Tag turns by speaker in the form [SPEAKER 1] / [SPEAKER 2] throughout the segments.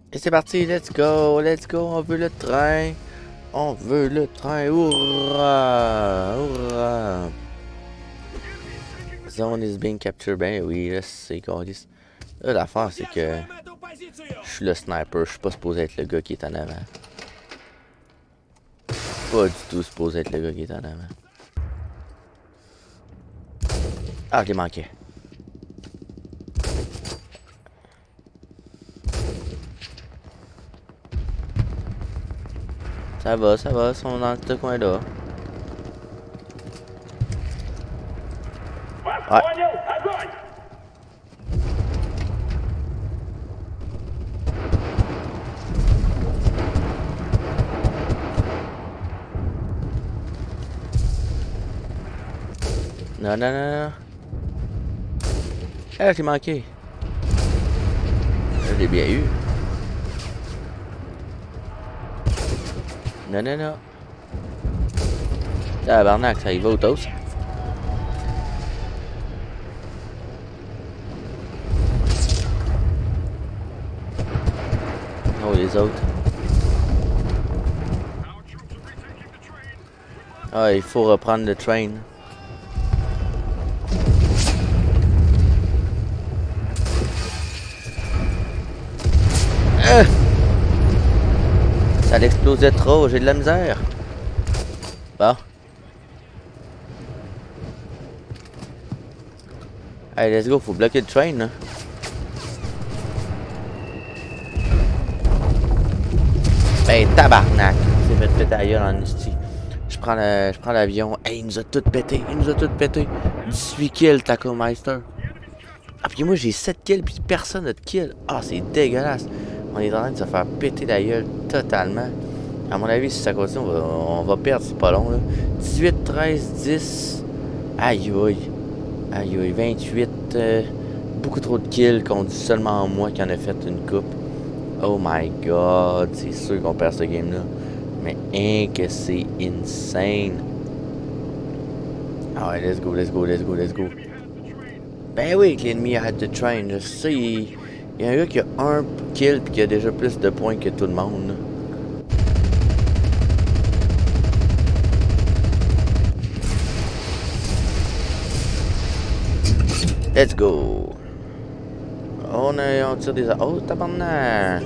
[SPEAKER 1] Et c'est parti, let's go, on veut le train. On veut le train, hurrah, hurrah. Zone is being captured, ben oui, là c'est qu'on dit. Là l'affaire c'est que je suis le sniper, je suis pas supposé être le gars qui est en avant. Pas du tout supposé être le gars qui est en avant. Ah, je l'ai manqué. Ça va, ils sont dans ce coin-là. Ouais. Non, non, non, non. Ah, j'ai manqué. Je l'ai bien eu. Non, non, non. Tabarnak, ça y va au toast. Oh, les autres. Ah, il faut reprendre le train. Ça l'explosait trop, j'ai de la misère. Bon. Allez, let's go, faut bloquer le train, là. Ben, tabarnak. C'est fait ailleurs en esti. Je prends l'avion. Hey, il nous a tout pété, 18 kills, Taco Meister. Ah, puis moi, j'ai 7 kills, puis personne n'a de kills. Ah, c'est dégueulasse. On est en train de se faire péter la gueule totalement. À mon avis, si ça continue, on va perdre, c'est pas long, là. 18, 13, 10. Aïe, aïe. Aïe, aïe, 28. Beaucoup trop de kills contre seulement moi qui en a fait une coupe. Oh my god, c'est sûr qu'on perd ce game-là. Mais hein que c'est insane. Ah ouais, let's go, let's go, let's go, let's go. Ben oui, que l'ennemi arrête de train. Je sais, il y a un gars qui a un kill et qui a déjà plus de points que tout le monde. Là. Let's go. On tire des... Oh, tabarnak.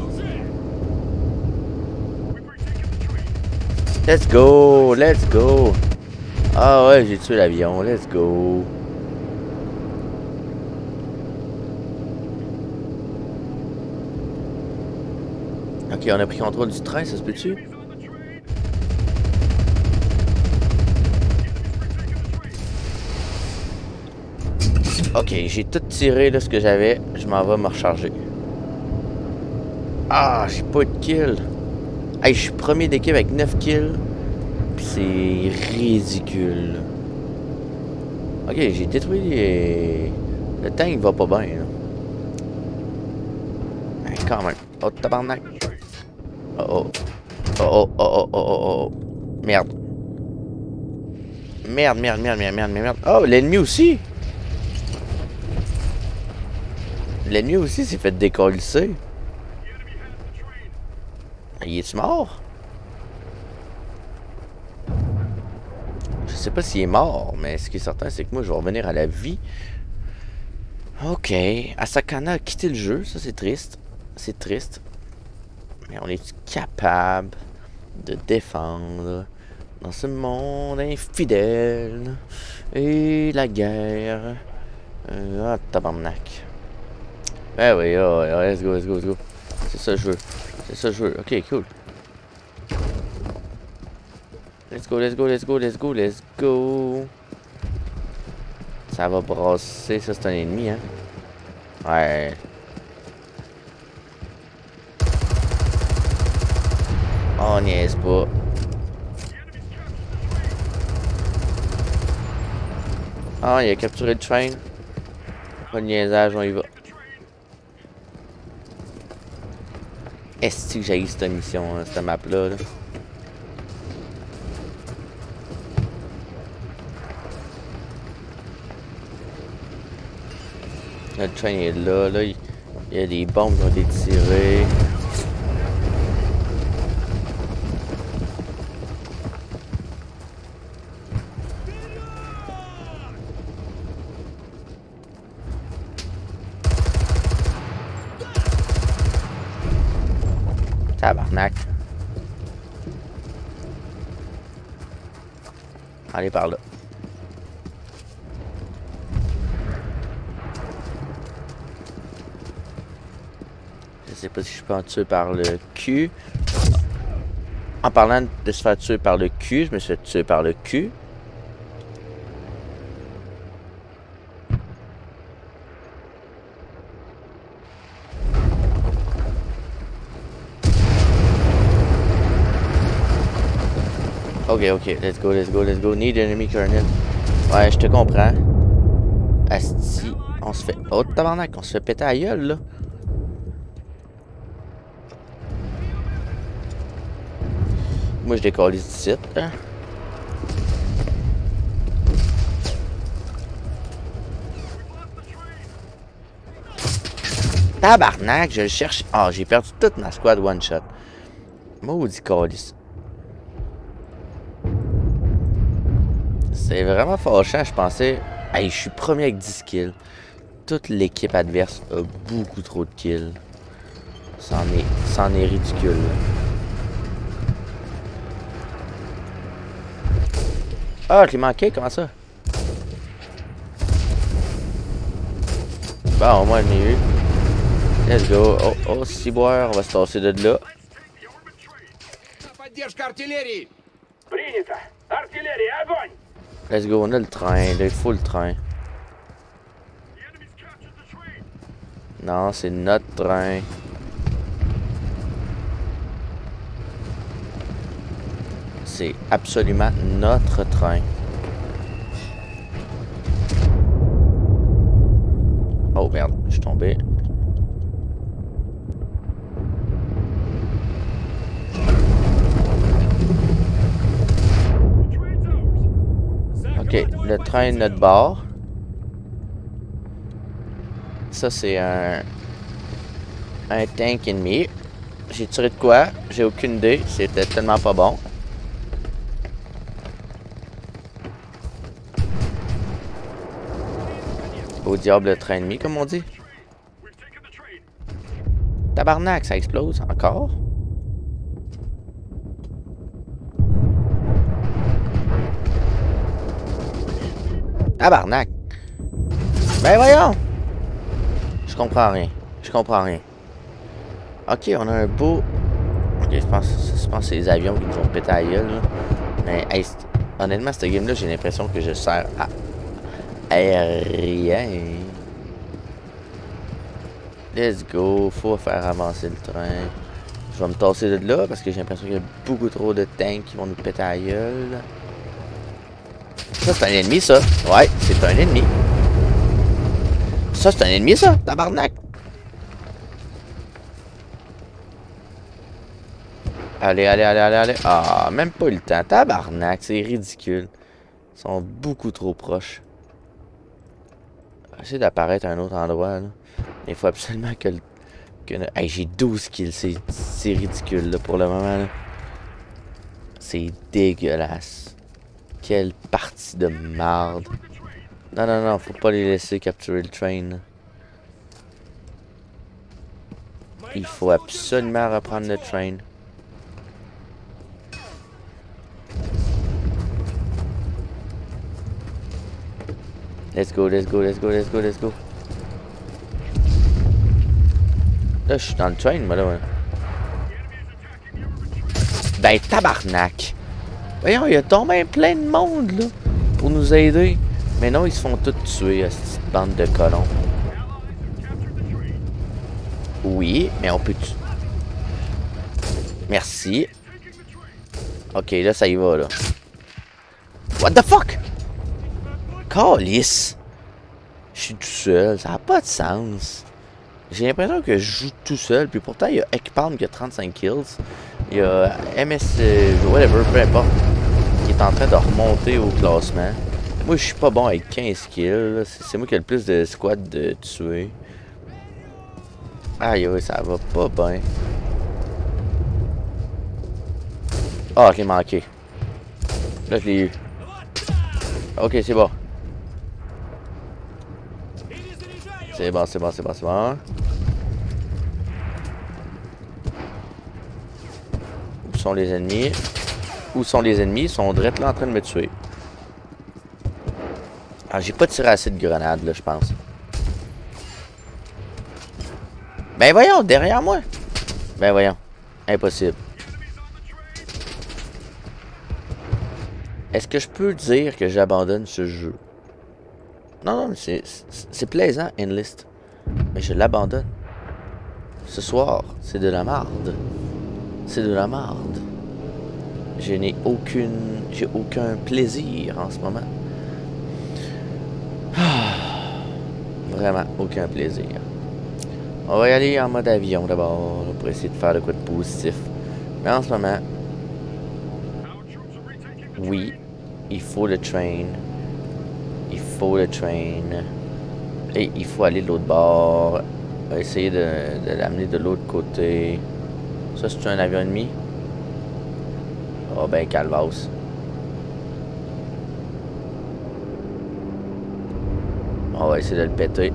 [SPEAKER 1] Let's go, let's go. Ah ouais, j'ai tué l'avion, let's go. Ok, on a pris contrôle du train, ça se peut-tu? Ok, j'ai tout tiré là ce que j'avais. Je m'en vais me recharger. Ah, j'ai pas de kill. Hey, je suis premier d'équipe avec 9 kills. Pis c'est ridicule. Ok, j'ai détruit les... Le tank va pas bien. Là. Hey, quand même. Oh, tabarnak. Oh oh. Oh oh oh oh oh oh oh. Merde. Merde, merde, merde, merde, merde, merde. Oh, l'ennemi aussi. L'ennemi aussi s'est fait décoller. Il est-tu mort? Je sais pas s'il est mort, mais ce qui est certain, c'est que moi, je vais revenir à la vie. Ok. Asakana a quitté le jeu. Ça, c'est triste. C'est triste. Mais on est capable de défendre dans ce monde infidèle et la guerre. Ah, tabarnak. Ben oui, oh, let's go, let's go, let's go. C'est ça que je veux. C'est ça que je veux. Ok, cool. Let's go, let's go, let's go, let's go, let's go. Ça va brasser. Ça, c'est un ennemi, hein. Ouais. On niaise pas. Ah, il a capturé le train. Pas de niaisage, on y va. Est-ce que j'ai eu cette mission, cette map-là? Là? Le train est là, là. Il y a des bombes qui ont été tirées. Tabarnak. Allez par là. Je sais pas si je peux en tuer par le cul. En parlant de se faire tuer par le cul, je me suis fait tuer par le cul. Ok, let's go. Need enemy colonel. Ouais, je te comprends. Asti, on se fait... Oh, tabarnak, on se fait péter à la gueule, là. Moi, je décolle ici, hein. Tabarnak, je le cherche. Ah, j'ai perdu toute ma squad one shot. Maudit calice. C'est vraiment fâchant, je pensais... Hey, je suis premier avec 10 kills. Toute l'équipe adverse a beaucoup trop de kills. C'en est ridicule. Ah, je l'ai manqué, comment ça? Bon, au moins, je l'ai eu. Let's go. Oh, ciboire, on va se tasser de là. Let's go, on a le train, là, il faut le train. Non, c'est notre train. C'est absolument notre train. Oh merde, je suis tombé. Ok, le train est de notre bord. Ça, c'est un tank ennemi. J'ai tiré de quoi? J'ai aucune idée. C'était tellement pas bon. Au diable, le train ennemi, comme on dit. Tabarnak, ça explose encore. Tabarnak. Ben voyons. Je comprends rien. Ok, on a un beau... Ok, je pense que c'est les avions qui nous ont pété à la gueule, là. Mais hey, honnêtement, cette game-là, j'ai l'impression que je sers à rien. Let's go. Faut faire avancer le train. Je vais me tasser de là parce que j'ai l'impression qu'il y a beaucoup trop de tanks qui vont nous péter à la gueule. Ça, c'est un ennemi, ça. Ouais, c'est un ennemi. Ça, c'est un ennemi, ça. Tabarnak. Allez. Ah, même pas eu le temps. Tabarnak, c'est ridicule. Ils sont beaucoup trop proches. Essayer d'apparaître à un autre endroit, là. Il faut absolument que... Hey, j'ai 12 kills. C'est ridicule, là, pour le moment, là. C'est dégueulasse. Quelle partie de marde. Non, faut pas les laisser capturer le train, là. Il faut absolument reprendre le train. Let's go. Là, je suis dans le train, moi, là. Ouais. Ben, tabarnak! Voyons, il y a tombé plein de monde, là, pour nous aider. Mais non, ils se font tous tuer, cette bande de colons. Oui, mais on peut tuer. Merci. Ok, là, ça y va, là. What the fuck? Calice! Je suis tout seul, ça n'a pas de sens. J'ai l'impression que je joue tout seul, puis pourtant, il y a Ekpalm qui a 35 kills. Il y a MS... whatever, peu importe, qui est en train de remonter au classement. Moi, je suis pas bon avec 15 kills. C'est moi qui ai le plus de squad de tuer. Aïe, oui, ça va pas bien. Ah, je l'ai manqué. Là, je l'ai eu. Ok, c'est bon. C'est bon, c'est bon, c'est bon, c'est bon. Où sont les ennemis? Où sont les ennemis? Ils sont direct là en train de me tuer. Ah, j'ai pas tiré assez de grenades, là, je pense. Ben voyons, derrière moi. Ben voyons. Impossible. Est-ce que je peux dire que j'abandonne ce jeu? Non, non, c'est plaisant, Enlist. Mais je l'abandonne. Ce soir, c'est de la marde. C'est de la marde. J'ai aucun plaisir en ce moment. Vraiment aucun plaisir. On va y aller en mode avion d'abord pour essayer de faire de quoi de positif. Mais en ce moment, oui, il faut le train. Il faut le train. Et il faut aller de l'autre bord. On va essayer de l'amener de l'autre côté. Ça, c'est un avion ennemi? Oh ben, calvasse. On va essayer de le péter.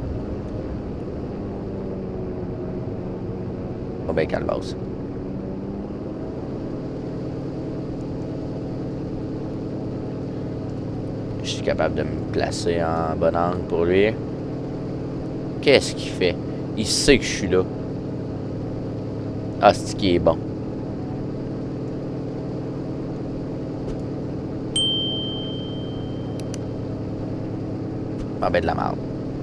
[SPEAKER 1] Oh ben, calvasse. Je suis capable de me placer en bon angle pour lui. Qu'est-ce qu'il fait? Il sait que je suis là. Ah, c'est qui est bon. Ah ben de la merde.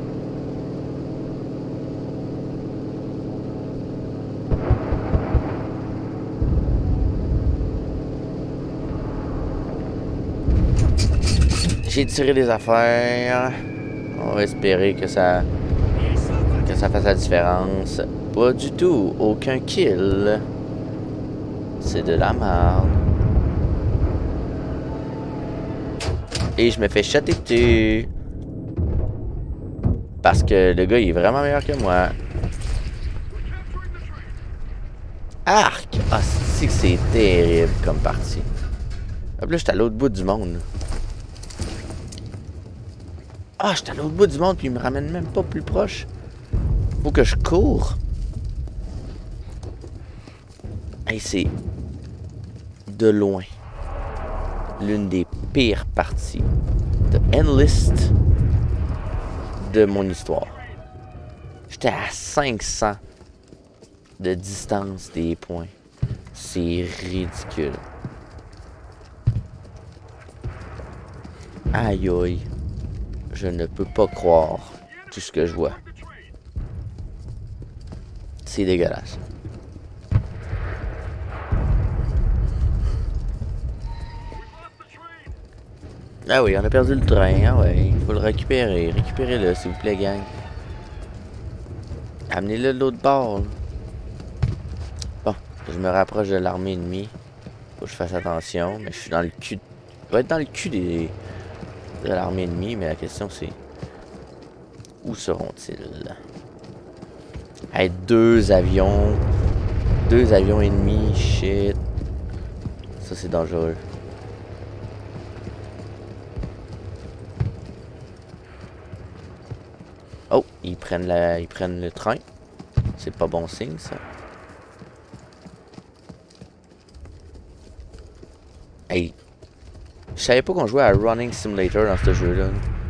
[SPEAKER 1] J'ai tiré des affaires. On va espérer que ça fasse la différence. Pas du tout. Aucun kill. C'est de la merde. Et je me fais shotter dessus. Parce que le gars, il est vraiment meilleur que moi. Arc! Ah, c'est terrible comme partie. Hop là, j'étais à l'autre bout du monde. Ah, j'étais à l'autre bout du monde, puis il me ramène même pas plus proche. Faut que je cours. Hey, c'est de loin l'une des pires parties de Enlist de mon histoire. J'étais à 500 de distance des points. C'est ridicule. Aïe aïe. Je ne peux pas croire tout ce que je vois. C'est dégueulasse. Ah oui, on a perdu le train. Ah ouais, il faut le récupérer. Récupérez-le, s'il vous plaît, gang. Amenez-le de l'autre bord. Bon, je me rapproche de l'armée ennemie. Faut que je fasse attention, mais je suis dans le cul. Je vais être dans le cul de l'armée ennemie, mais la question c'est... Où seront-ils? Hey, deux avions ennemis, shit. Ça c'est dangereux. Oh, ils prennent le train. C'est pas bon signe, ça. Hey, je savais pas qu'on jouait à Running Simulator dans ce jeu-là.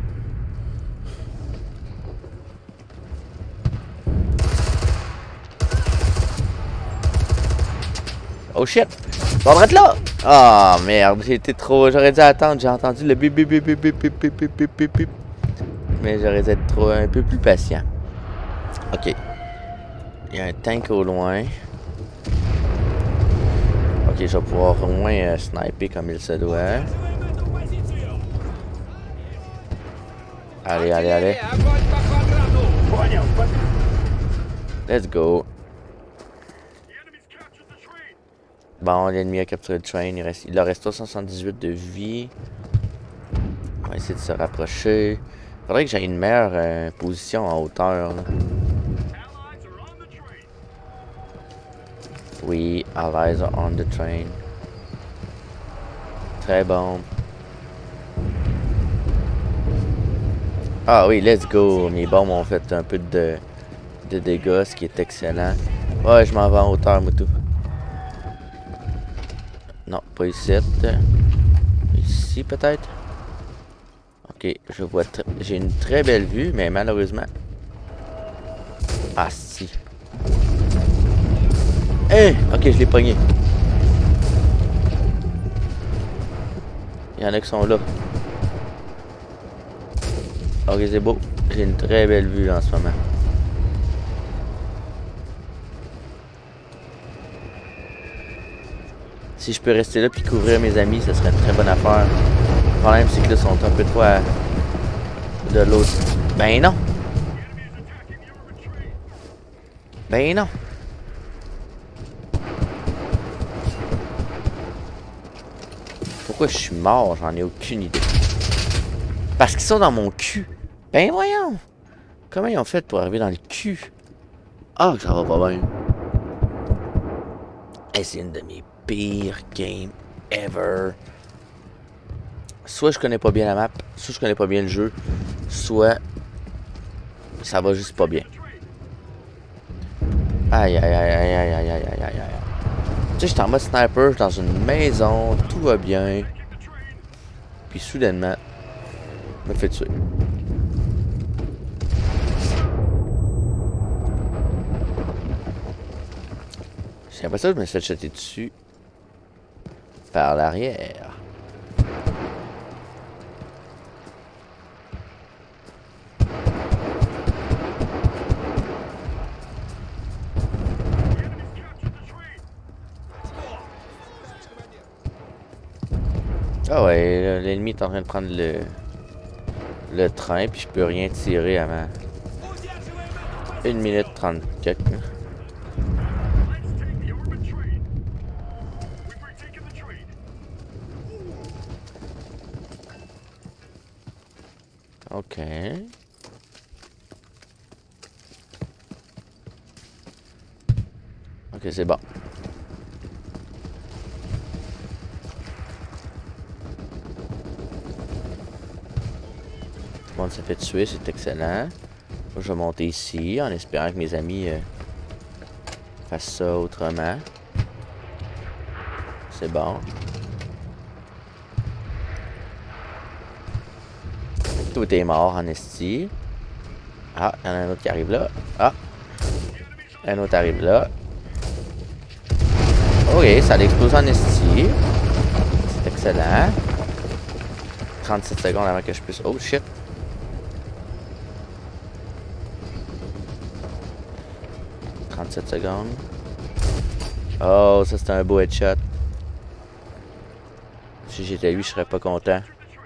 [SPEAKER 1] Oh shit! On va être là! Ah oh, merde, j'ai été trop... J'aurais dû attendre, j'ai entendu le bip bip bip bip bip bip bip bip bip bip bip. Mais j'aurais dû être un peu plus patient. Ok. Il y a un tank au loin. Ok, je vais pouvoir au moins sniper comme il se doit. Allez, allez, allez. Let's go. Bon, l'ennemi a capturé le train. Il leur reste 378 de vie. On va essayer de se rapprocher. Faudrait que j'aie une meilleure position en hauteur. Là. Oui, our eyes are on the train. Très bon. Ah oui, let's go. Mes bombes ont fait un peu de dégâts, ce qui est excellent. Ouais, je m'en vais en hauteur, Moutou. Non, pas ici. Ici, peut-être? Ok, je vois... J'ai une très belle vue, mais malheureusement... Ah, si. Hein? Ok, je l'ai pogné. Il y en a qui sont là. Ok, c'est beau. J'ai une très belle vue là, en ce moment. Si je peux rester là puis couvrir mes amis, ce serait une très bonne affaire. Le problème, c'est que là, ils sont un peu trop de l'autre. Ben non! Ben non! Pourquoi je suis mort? J'en ai aucune idée. Parce qu'ils sont dans mon cul. Ben voyons! Comment ils ont fait pour arriver dans le cul? Ah, ça va pas bien. Hey, c'est une de mes pires games ever. Soit je connais pas bien la map, soit je connais pas bien le jeu, soit ça va juste pas bien. Aïe aïe aïe aïe aïe aïe aïe aïe aïe. Tu sais, j'étais en mode sniper, dans une maison, tout va bien. Puis soudainement, je me fais tuer. J'ai l'impression que je me suis fait jeter dessus par l'arrière. Ah ouais, l'ennemi est en train de prendre le train, puis je peux rien tirer avant 1 minute 30 quelques. Ok. Ok, c'est bon. Tout le monde s'est fait tuer, c'est excellent. Je vais monter ici en espérant que mes amis fassent ça autrement. C'est bon. Tout est mort en esti. Ah, il y en a un autre qui arrive là. Ah, un autre arrive là. Ok, ça l'explose en esti. C'est excellent. 37 secondes avant que je puisse... Oh shit. Secondes. Oh, ça c'est un beau headshot. Si j'étais lui, je serais pas content.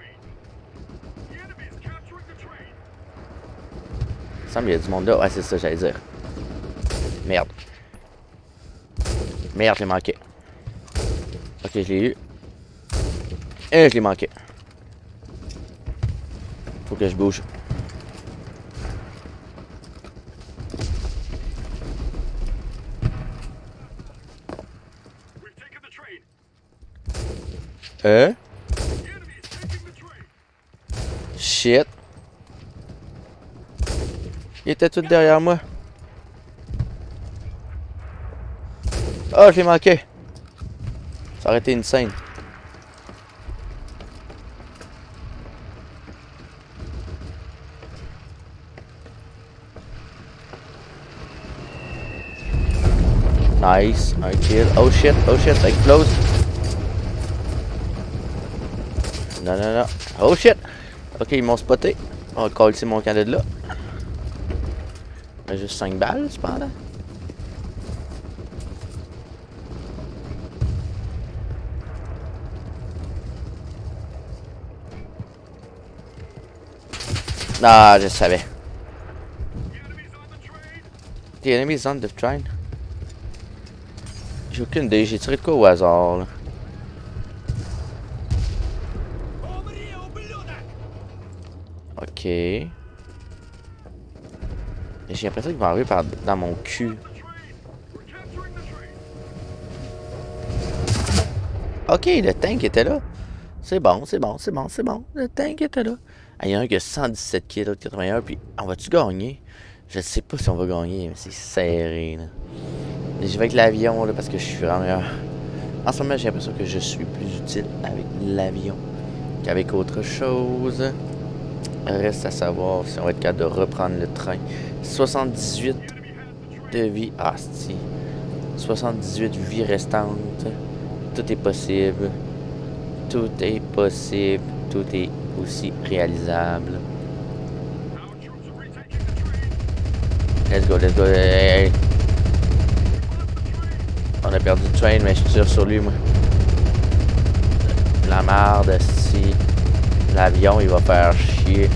[SPEAKER 1] Il semble qu'il y a du monde là. Ouais, c'est ça, j'allais dire. Merde. Merde, je l'ai manqué. Ok, je l'ai eu. Et je l'ai manqué. Faut que je bouge. Shit. Il était tout derrière moi. Oh, je l'ai manqué. Ça aurait été une scène. Nice, un kill. Oh shit, ça explose. Non, non, non. Oh shit. Ok, ils m'ont spoté. On va coller mon camp de là. Mais juste 5 balles, cependant. Ah, je savais. The enemies on the train. J'ai aucune idée, j'ai tiré de quoi au hasard là. Ok. J'ai l'impression qu'il va arriver dans mon cul. Ok, le tank était là. C'est bon, c'est bon, c'est bon, c'est bon. Le tank était là. Ah, il y en a un qui a 117 kills, l'autre 81. Puis, on va-tu gagner? Je sais pas si on va gagner, mais c'est serré, là. Et je vais avec l'avion, là, parce que je suis vraiment... En ce moment, j'ai l'impression que je suis plus utile avec l'avion qu'avec autre chose. Reste à savoir si on va être capable de reprendre le train. 78 de vie. Ah, si. 78 vies restantes. Tout est possible. Tout est possible. Tout est aussi réalisable. Let's go, let's go. Hey, hey. On a perdu le train, mais je tire sur lui, moi. La merde, si. L'avion, il va faire chier.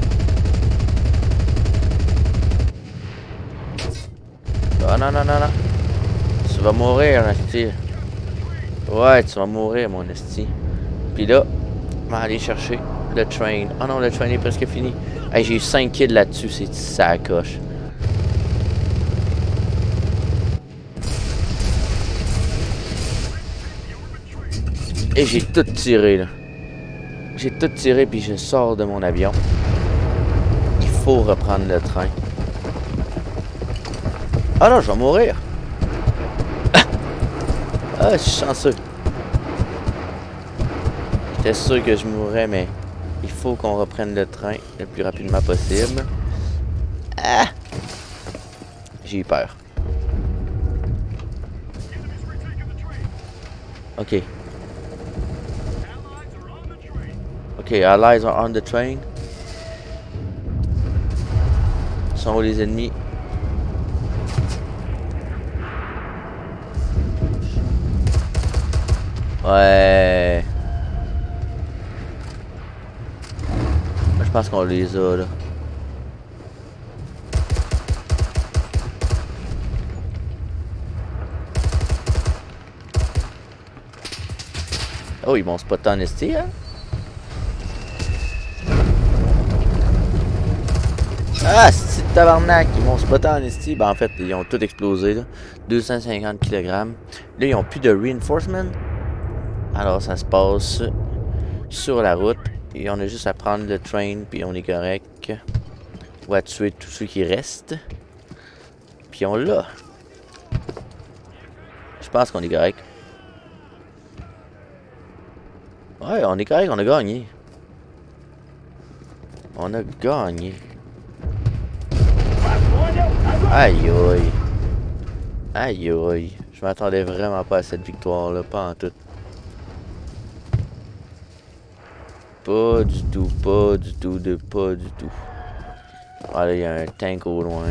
[SPEAKER 1] Oh non, non, non, non. Tu vas mourir, esti. Ouais, tu vas mourir, mon esti. Puis là, on va aller chercher le train. Oh non, le train est presque fini. Hey, j'ai eu 5 kills là-dessus, c'est ça coche. Et j'ai tout tiré, là. J'ai tout tiré, puis je sors de mon avion. Il faut reprendre le train. Ah non, je vais mourir. Ah, je suis chanceux. J'étais sûr que je mourrais, mais il faut qu'on reprenne le train le plus rapidement possible. Ah! J'ai eu peur. Ok. Ok, allies are on the train. Sont où les ennemis? Ouais. Moi, je pense qu'on les a, là. Oh, ils m'ont spoté en esti, hein? Ah, c'est tabarnak! Ils m'ont spoté en esti. Ben, en fait, ils ont tout explosé, là. 250 kg. Là, ils ont plus de reinforcement. Alors, ça se passe sur la route. Et on a juste à prendre le train, puis on est correct. Ou à tuer tous ceux qui restent. Puis on l'a. Je pense qu'on est correct. Ouais, on est correct, on a gagné. On a gagné. Aïe aïe. Aïe aïe. Je m'attendais vraiment pas à cette victoire-là, pas en tout. Pas du tout, pas du tout, pas du tout. Ah là, il y a un tank au loin.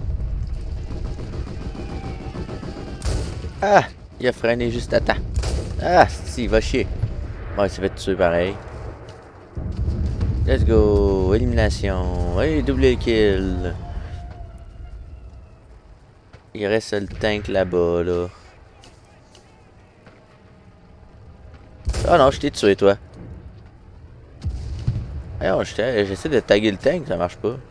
[SPEAKER 1] Ah! Il a freiné juste à temps. Ah! Si, il va chier. Bon, il s'est fait tuer pareil. Let's go! Élimination. Hey, double kill. Il reste le tank là-bas, là. Ah non, je t'ai tué, toi. Alors, j'essaie de taguer le tank, ça marche pas.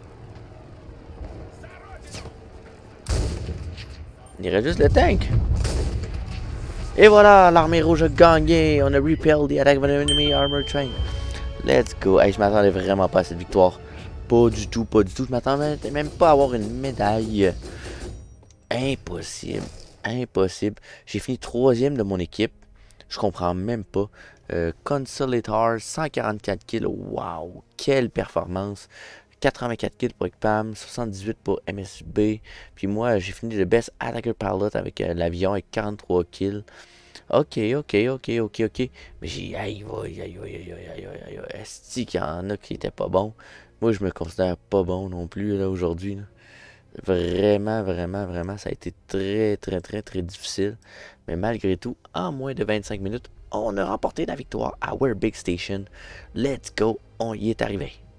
[SPEAKER 1] Il reste juste le tank. Et voilà, l'armée rouge a gagné. On a repelled the attack of an enemy armor train. Let's go. Hey, je m'attendais vraiment pas à cette victoire. Pas du tout, pas du tout. Je m'attendais même pas à avoir une médaille. Impossible. Impossible. J'ai fini 3e de mon équipe. Je comprends même pas. Consolator, 144 kills. Waouh, quelle performance. 84 kills pour Ekpam, 78 pour MSB. Puis moi, j'ai fini le Best Attacker Pilot avec l'avion avec 43 kills. Ok. Mais j'ai... Aïe, est-ce qu'il y en a qui étaient pas bons? Moi, je me considère pas bon non plus, là, aujourd'hui. Vraiment, ça a été très difficile. Mais malgré tout, en moins de 25 minutes, on a remporté la victoire à We're Big Station. Let's go, on y est arrivé.